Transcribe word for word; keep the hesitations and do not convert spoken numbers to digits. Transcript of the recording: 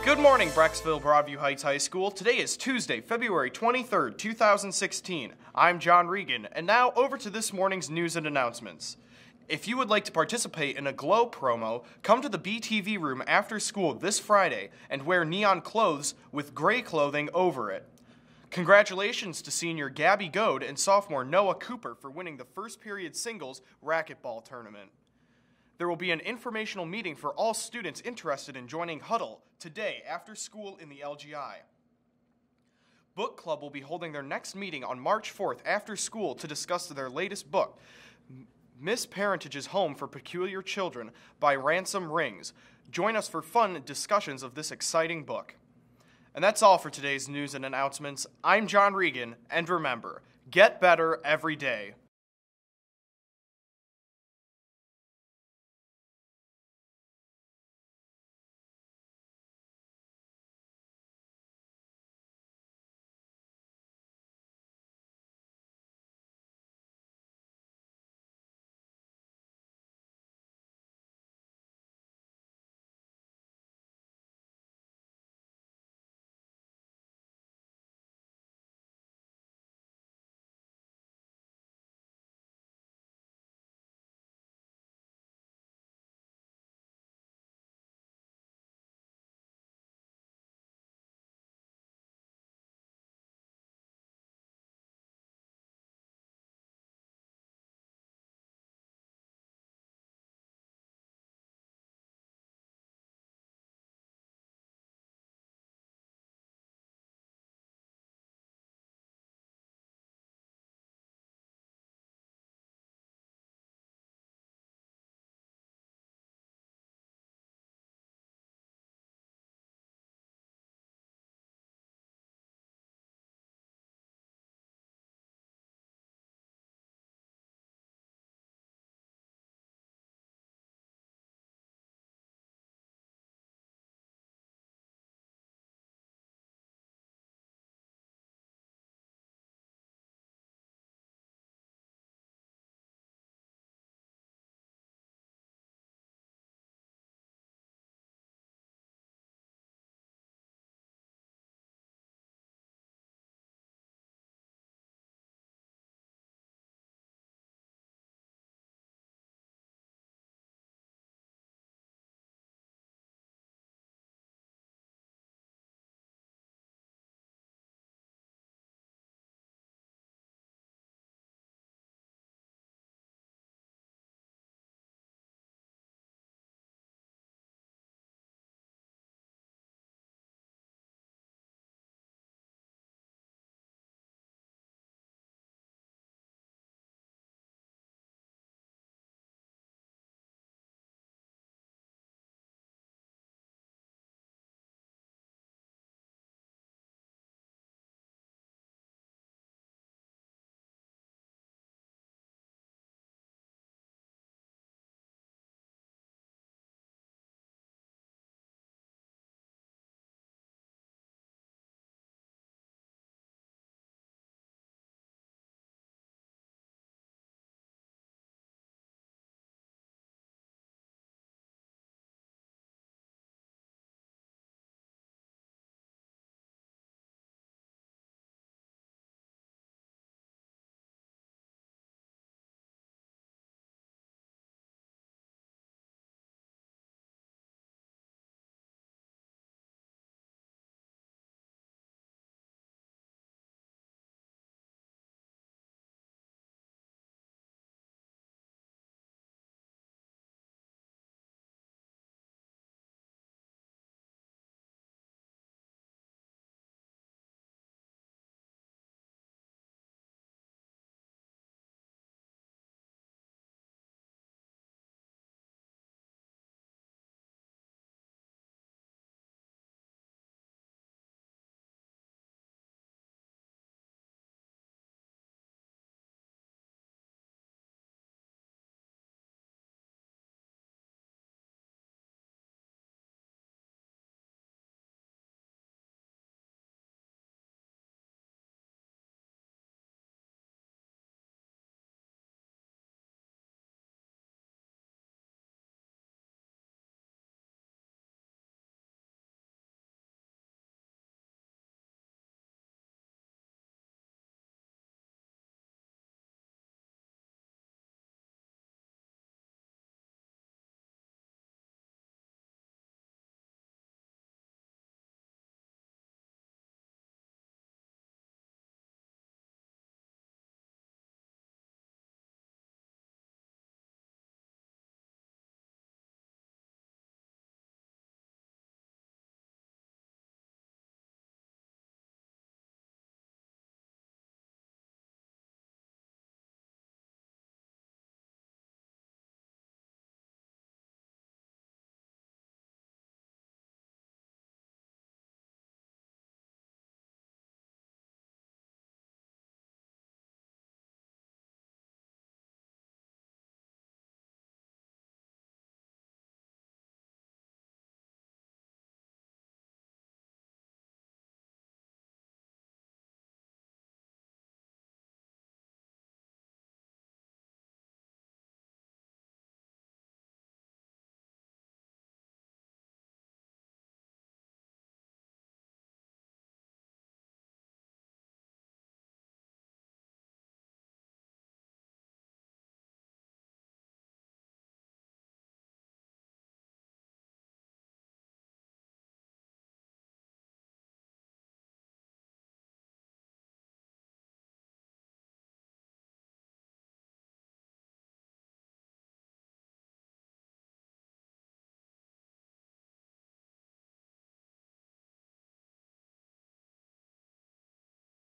Good morning, Brecksville Broadview Heights High School. Today is Tuesday, February twenty-third, two thousand sixteen. I'm John Regan, and now over to this morning's news and announcements. If you would like to participate in a Glow promo, come to the B T V room after school this Friday and wear neon clothes with gray clothing over it. Congratulations to senior Gabby Goad and sophomore Noah Cooper for winning the first period singles racquetball tournament. There will be an informational meeting for all students interested in joining Huddle today after school in the L G I. Book Club will be holding their next meeting on March fourth after school to discuss their latest book, Miss Parentage's Home for Peculiar Children by Ransom Rings. Join us for fun discussions of this exciting book. And that's all for today's news and announcements. I'm John Regan, and remember, get better every day.